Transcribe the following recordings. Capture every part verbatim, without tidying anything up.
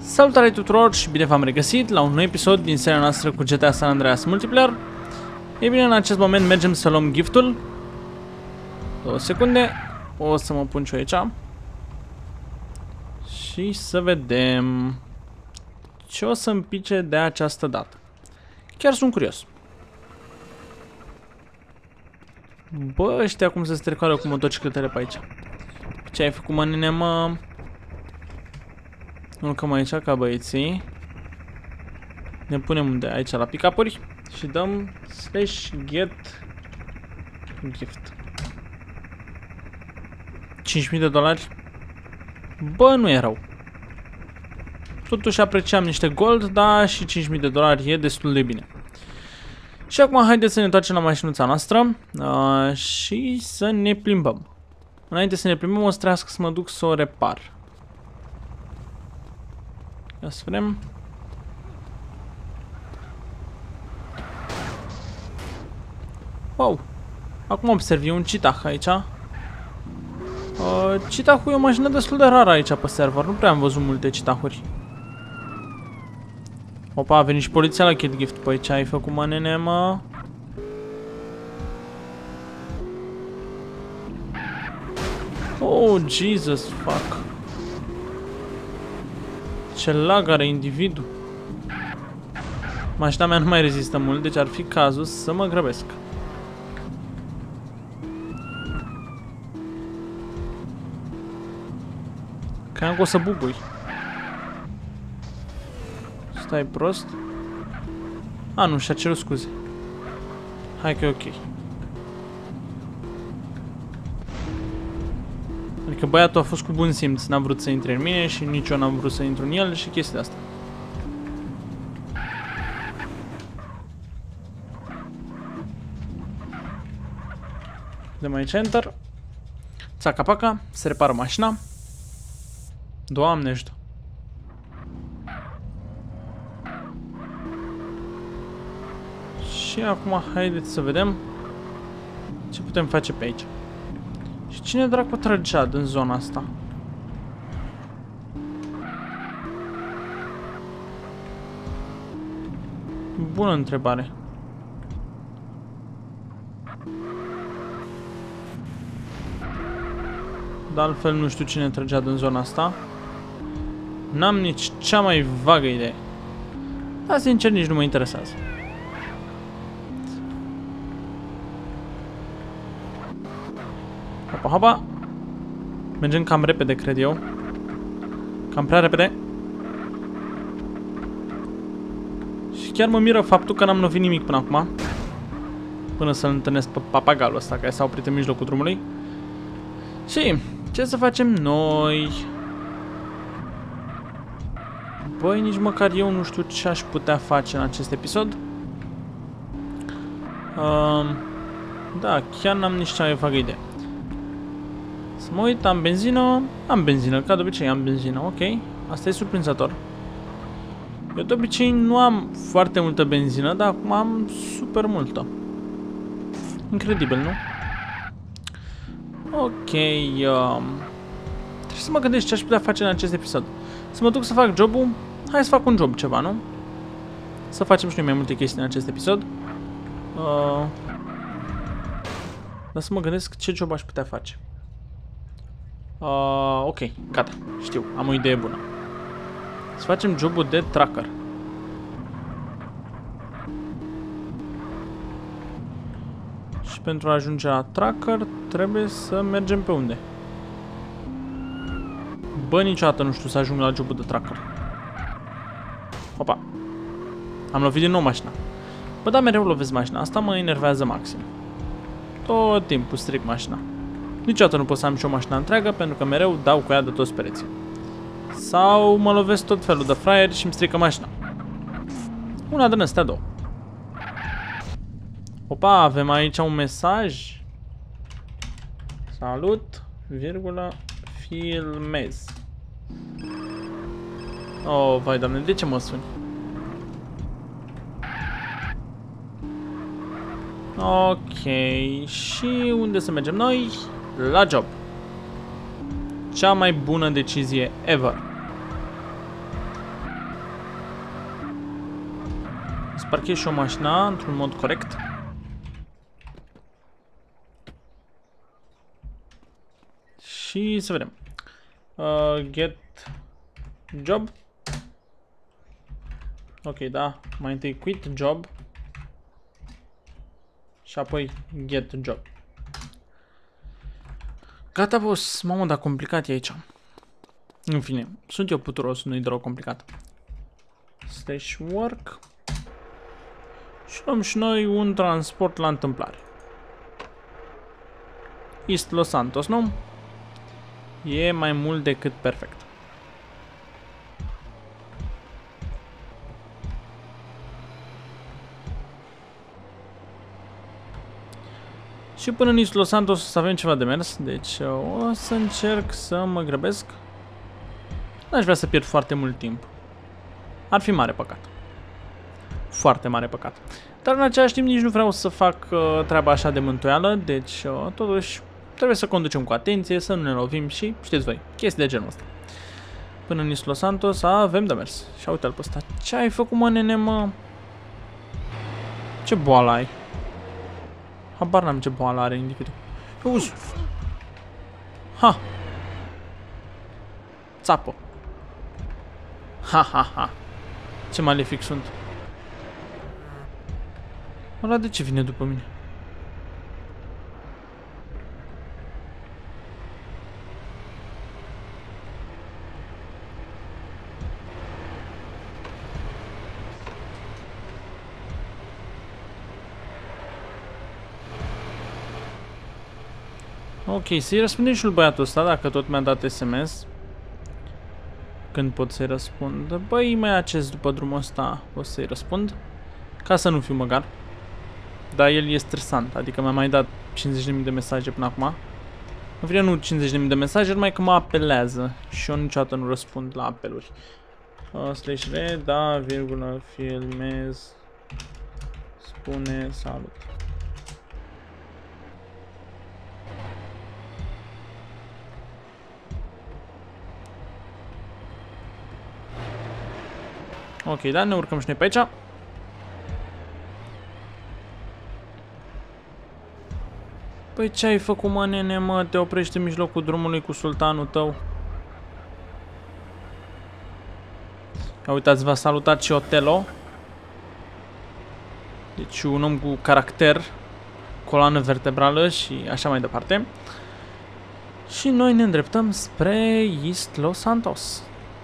Salutare tuturor și bine v-am regăsit la un nou episod din seria noastră cu G T A San Andreas Multiplayer. Ei bine, în acest moment mergem să luăm giftul. Două secunde. O să mă pun și eu aici. Și să vedem ce o să-mi pice de această dată. Chiar sunt curios. Bă, ăștia cum se strecoară cu motocicletele pe aici. Ce ai făcut, mă, nene, mă? Urcăm aici ca băieții. Ne punem unde? Aici la pick-up-uri. Și dăm slash get gift. cinci mii de dolari. Bă, nu e rău. Totuși apreciam niște gold, dar și cinci mii de dolari e destul de bine. Și acum haideți să ne întoarcem la mașinuța noastră uh, și să ne plimbăm. Înainte să ne plimbăm o să trească să mă duc să o repar. Ia să vedem. Wow! Acum observ, e un Cheetah aici. Uh, Cheetah-ul e o mașină destul de rară aici pe server. Nu prea am văzut multe Cheetah-uri. Opa, a venit și poliția la Kid Gift. Păi ce ai făcut, mă, nene, mă? Oh, Jesus, fuck. Ce lag are individul. Mașina mea nu mai rezistă mult, deci ar fi cazul să mă grăbesc. Cam că o să bubui. Stai prost. A, nu, și-a cerut scuze. Hai că e ok. Adică băiatul a fost cu bun simț, n-a vrut să intre în mine și nici eu n-am vrut să intru în el și chestia asta. Dăm aici enter. Țaca-paca, se repară mașina. Doamne ajută. Și acum haideți să vedem ce putem face pe aici. Și cine dracu trăgea din zona asta? Bună întrebare. De altfel nu știu cine trăgea din zona asta. N-am nici cea mai vagă idee. Dar sincer nici nu mă interesează. Hopa, hopa. Mergem cam repede, cred eu. Cam prea repede. Și chiar mă miră faptul că n-am lovit nimic până acum. Până să-l întâlnesc pe papagalul ăsta care s-a oprit în mijlocul drumului. Și ce să facem noi? Băi, nici măcar eu nu știu ce aș putea face în acest episod. Uh, da, chiar n-am nici cea mai vagă idee. Să mă uit, am benzină. Am benzină, ca de obicei am benzină, ok. Asta e surprinzător. Eu de obicei nu am foarte multă benzină, dar acum am super multă. Incredibil, nu? Ok, um, trebuie să mă gândesc ce aș putea face în acest episod. Să mă duc să fac jobul. Hai să fac un job ceva, nu? Să facem și noi mai multe chestii în acest episod. uh, Dar să mă gândesc ce job aș putea face. uh, Ok, gata, știu, am o idee bună. Să facem jobul de tracker. Și pentru a ajunge la tracker trebuie să mergem pe unde? Bă, niciodată nu știu să ajung la jobul de tracker. Opa. Am lovit din nou mașina. Bă, da, mereu lovesc mașina. Asta mă enervează maxim. Tot timpul stric mașina. Niciodată nu pot să am și o mașină întreagă pentru că mereu dau cu ea de toți pereții. Sau mă lovesc tot felul de fraieri și îmi strică mașina. Una din astea două. Opa, avem aici un mesaj. Salut, virgulă, filmez. Oh, vai, doamne, de ce mă suni? Ok, și unde să mergem noi? La job. Cea mai bună decizie ever. Să parchez și o mașină într-un mod corect. Și să vedem. Uh, get job. Ok, da. Mai întâi quit job. Și apoi get job. Gata, boss. Mamă, dar complicat e aici. În fine, sunt eu puturos, nu-i deloc complicat. Slash work. Și luăm și noi un transport la întâmplare. East Los Santos, nu? E mai mult decât perfect. Și până în East Los Santos o să avem ceva de mers, deci o să încerc să mă grăbesc. N-aș vrea să pierd foarte mult timp. Ar fi mare păcat. Foarte mare păcat. Dar în același timp nici nu vreau să fac uh, treaba așa de mântuială, deci uh, totuși trebuie să conducem cu atenție, să nu ne lovim și știți voi, chestii de genul ăsta. Până în East Los Santos avem de mers. Și uite-l pe ăsta. Ce ai făcut, mă, nene, mă? Ce boală ai? Habar n-am ce boală are individul. Uzi! Ha! Țapă! Ha, ha, ha! Ce malefic sunt! Ăla de ce vine după mine? Ok, să-i răspundem și lui băiatul ăsta, dacă tot mi-a dat S M S. Când pot să-i răspund? Băi, mai acest după drumul ăsta o să-i răspund. Ca să nu fiu măgar. Dar el e stresant, adică mi-a mai dat cincizeci de mii de mesaje până acum. În fine, nu cincizeci de mii de mesaje, numai că mă apelează. Și eu niciodată nu răspund la apeluri. Uh, slash re, da, virgulă, filmez. Spune salut. Ok, da, ne urcăm și noi pe aici. Păi ce ai făcut, mă, nene, mă? Te oprești în mijlocul drumului cu sultanul tău. Ia uitați, v-a salutat și Otelo. Deci un om cu caracter, coloană vertebrală și așa mai departe. Și noi ne îndreptăm spre East Los Santos.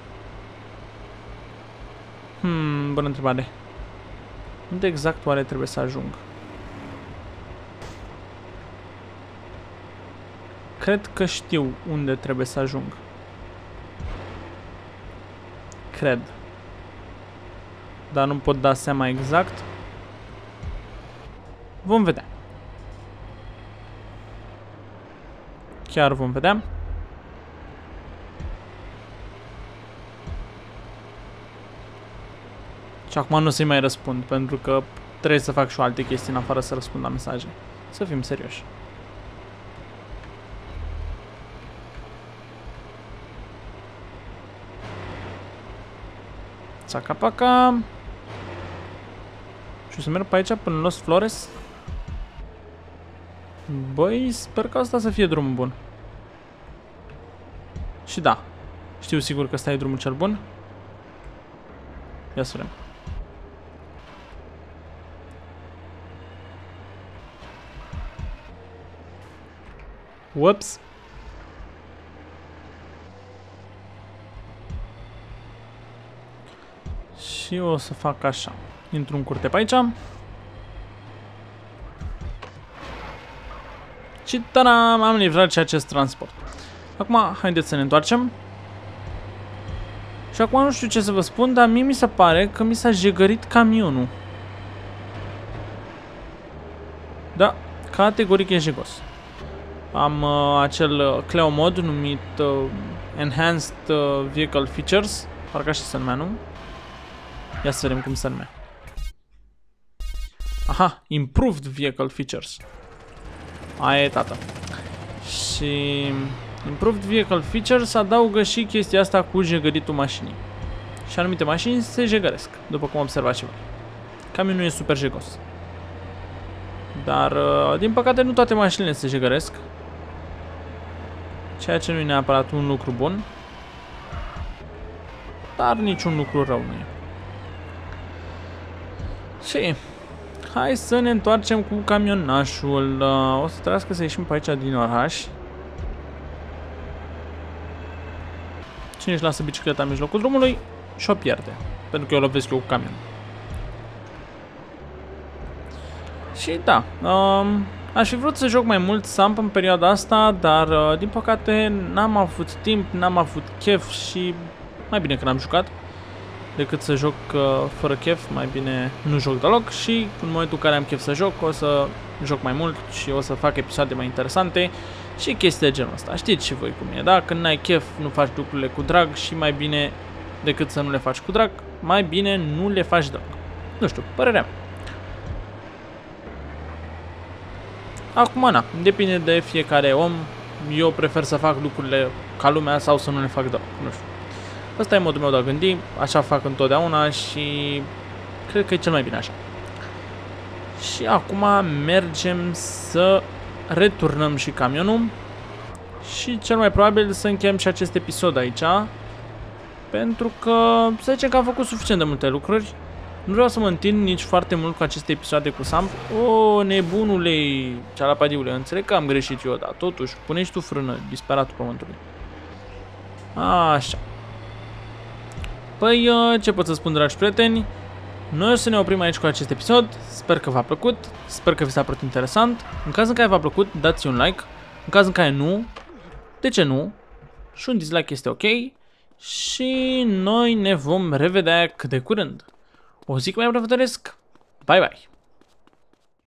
Hmm, bună întrebare. Unde exact oare trebuie să ajung? Cred că știu unde trebuie să ajung. Cred. Dar nu pot da seama exact. Vom vedea. Chiar vom vedea. Și acum nu o să-i mai răspund, pentru că trebuie să fac și o alte chestii în afară să răspund la mesaje. Să fim serioși. Țaca-paca. Și o să merg pe aici până Los Flores. Băi, sper că asta să fie drumul bun. Și da, știu sigur că ăsta e drumul cel bun. Ia să vedem. Whoops. Și o să fac așa. Intru în curte pe aici. Și taram, am livrat și acest transport. Acum, haideți să ne întoarcem. Și acum nu știu ce să vă spun, dar mie mi se pare că mi s-a jegărit camionul. Da, categoric e jegos. Am uh, acel uh, Cleo mod numit uh, Enhanced uh, Vehicle Features. Parcă așa se numea, nu? Ia să vedem cum se numea. Aha, Improved Vehicle Features. Aia e, tata. Și Improved Vehicle Features adaugă și chestia asta cu jegăritul mașinii. Și anumite mașini se jegăresc, după cum observați și voi. Camionul e super jegos. Dar, uh, din păcate, nu toate mașinile se jegăresc. Ceea ce nu e neapărat un lucru bun. Dar niciun lucru rău nu e. Și hai să ne întoarcem cu camionașul. Uh, o să trebuiască să ieșim pe aici din oraș. Cine își lasă bicicleta în mijlocul drumului și o pierde. Pentru că eu lovesc eu cu camionul. Și da, um, aș fi vrut să joc mai mult Samp în perioada asta, dar uh, din păcate n-am avut timp, n-am avut chef și mai bine că n-am jucat decât să joc uh, fără chef, mai bine nu joc deloc și în momentul în care am chef să joc o să joc mai mult și o să fac episoade mai interesante și chestii de genul ăsta. Știți și voi cum e, da? Când n-ai chef nu faci lucrurile cu drag și mai bine decât să nu le faci cu drag, mai bine nu le faci deloc. Nu știu, părerea mea. Acum, na, depinde de fiecare om. Eu prefer să fac lucrurile ca lumea sau să nu le fac deloc, nu știu. Ăsta e modul meu de a gândi, așa fac întotdeauna și cred că e cel mai bine așa. Și acum mergem să returnăm și camionul și cel mai probabil să încheiem și acest episod aici. Pentru că să zicem că am făcut suficient de multe lucruri. Nu vreau să mă întind nici foarte mult cu aceste episoade cu Samp. O, nebunule, cealapadiule, înțeleg că am greșit eu, dar totuși, pune și tu frână, disperatul pământului. Așa. Păi, ce pot să spun, dragi prieteni? Noi o să ne oprim aici cu acest episod. Sper că v-a plăcut, sper că vi s-a părut interesant. În caz în care v-a plăcut, dați un like. În caz în care nu, de ce nu? Și un dislike este ok. Și noi ne vom revedea cât de curând. O zi mai vă doresc. Bye bye.